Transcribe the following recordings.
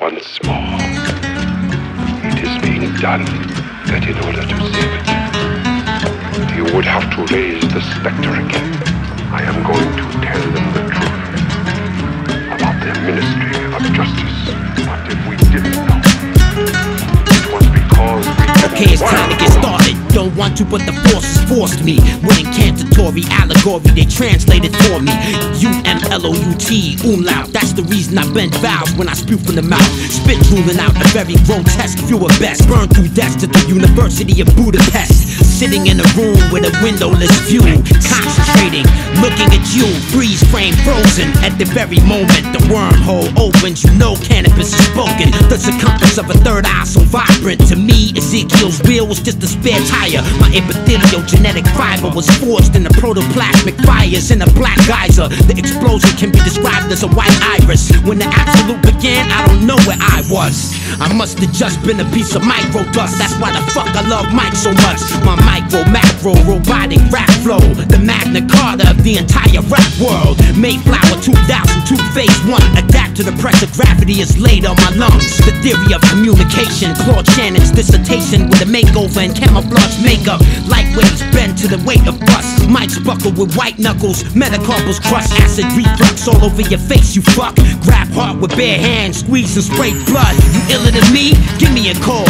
once more. It is being done that in order to save it, you would have to raise the specter again. I am going to tell them the truth about their ministry of justice. But if we didn't know, it was because we didn't. Okay, it's time to get started. Don't want to, but the forces forced me. With incantatory allegory, they translated for me. U-M-L-O-U-T, umlaut. That's the reason I bend vows when I spew from the mouth. Spit ruling out a very grotesque view of best. Burn through deaths to the University of Budapest. Sitting in a room with a windowless view, concentrating, looking at you. Freeze frame frozen at the very moment the wormhole opens. You know cannabis is spoken. The circumference of a third eye so vibrant. To me, Ezekiel's wheel was just a spare tire. My epithelial genetic fiber was forged in the protoplasmic fires in a black geyser. The explosion can be described as a white iris. When the absolute began, I don't know where I was. I must have just been a piece of micro dust. That's why the fuck I love Mike so much. My micro, macro, robotic rap flow. The Magna Carta of the entire rap world. Mayflower 2002 phase 1. Adapt to the pressure gravity is laid on my lungs. The theory of communication. Claude Shannon's dissertation with a makeover and camouflage makeup. Lightweights bend to the weight of rust. Mike's buckled with white knuckles. Metacarpals crush acid reflux all over your face, you fuck. Grab heart with bare hands, squeeze and spray blood. You iller than me? Give me a call.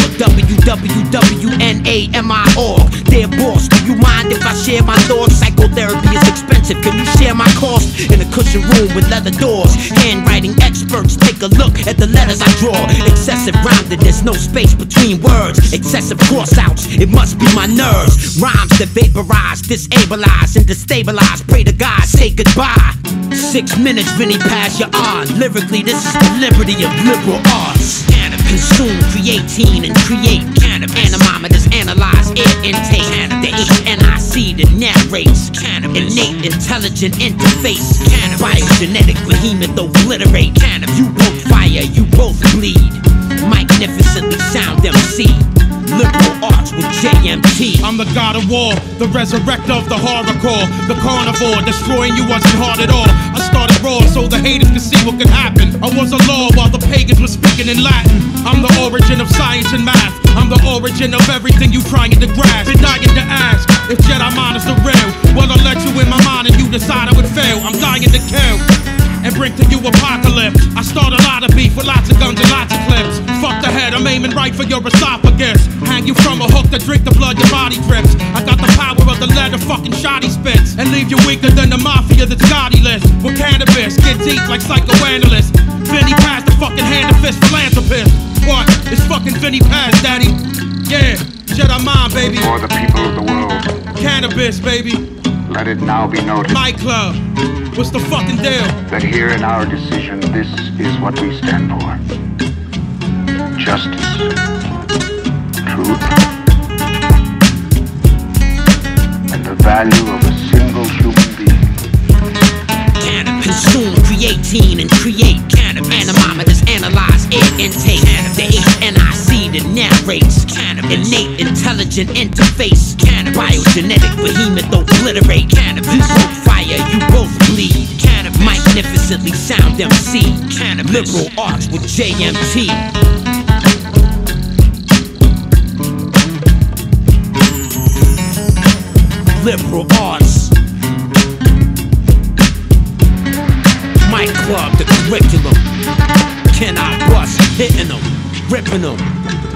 www.nami.org. Dear boss, do you mind if I share my thoughts? Psychotherapy is expensive. Can you share my cost? In a cushion room with leather doors. Handwriting experts take a look at the letters I draw. Excessive roundedness, no space between words. Excessive cross-outs, it must be my nerves. Rhymes that vaporize, disabilize, and destabilize. Pray to God, say goodbye. 6 minutes, Vinny, pass you on. Lyrically, this is the liberty of liberal arts. Consume creatine and create cannabis. Anemometers analyze air intake. The HNIC that narrates innate intelligent interface. Biogenetic behemoth obliterate. You both fire, you both bleed. Magnificently sound MC. Liberal arts with JMT. I'm the god of war, the resurrector of the horrorcore. The carnivore, destroying you wasn't hard at all. I started raw so the haters could see what could happen. I was a law while the pagans were speaking in Latin. I'm the origin of science and math. I'm the origin of everything you trying to grasp. Been dying to ask if Jedi mind is the real. Well, I'll let you in my mind and you decide I would fail. I'm dying to kill and bring to you apocalypse. I start a lot of beef with lots of guns and lots of clips. Fuck the head, I'm aiming right for your esophagus. Hang you from a hook to drink the blood your body drips. I got the power of the leather fucking shoddy spits. And leave you weaker than the mafia that's Gotti list. With cannabis, get deep like psychoanalysts. Vinny Paz, the fucking hand and fist philanthropist. What? It's fucking Vinny Paz, daddy. Yeah, Jedi mind, baby. For the people of the world. Cannabis, baby. Let it now be noted. My club. What's the fucking deal? That here in our decision, this is what we stand for. Justice. Truth. And the value of a single human being. Cannabis. Consume creatine and create cannabis. Anemometers analyze air intake. The HNIC that narrates. Innate intelligent interface. Biogenetic behemoth obliterate. You both fire, you both bleed. Magnificently sound MC. Liberal arts with JMT. Liberal arts. My club, the curriculum. Can I bust? Hitting them, ripping them.